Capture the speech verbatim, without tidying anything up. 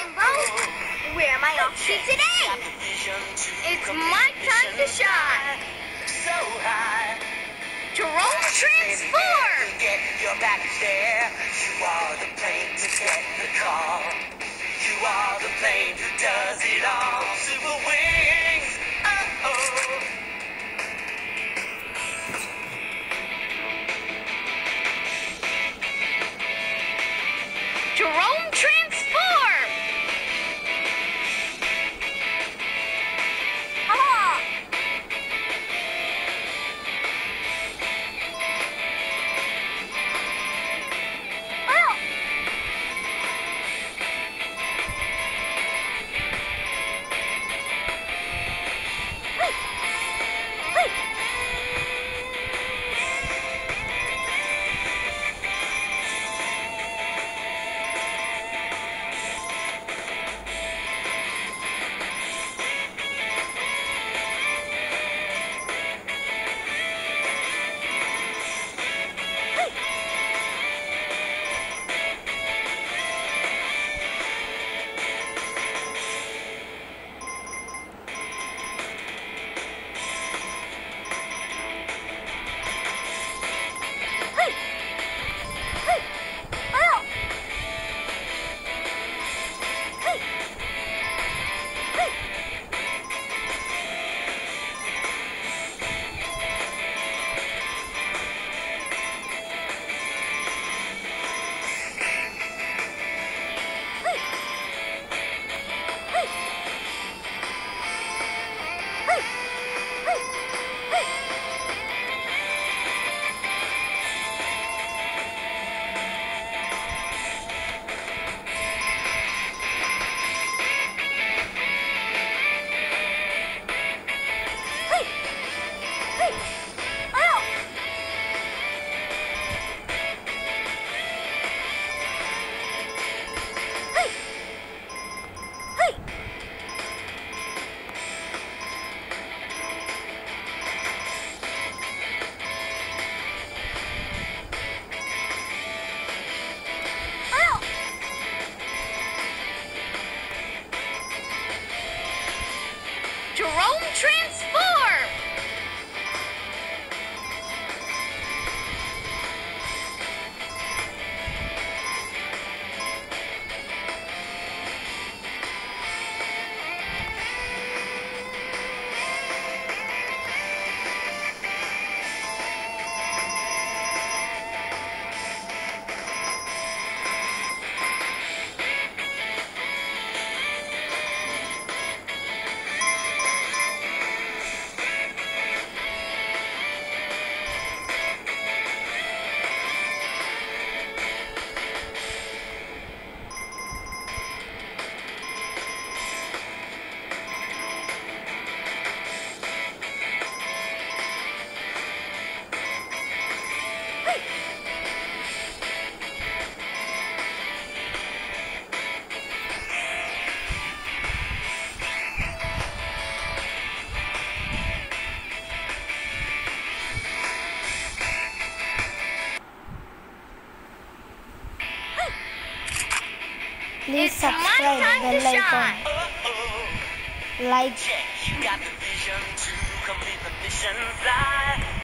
Jumbo. Where am I off to today? It's my time to shine. So high. Jerome Transform. Get your back there. You are the plane to get the call. You are the plane who does it all. Super wings. Oh oh. Jerome Transform. Ah! Ah! Hey! Hey! Jerome Transform! Please It's my subscribe, time to bell icon, shine. Oh oh. like. You got the vision to complete the mission. Fly.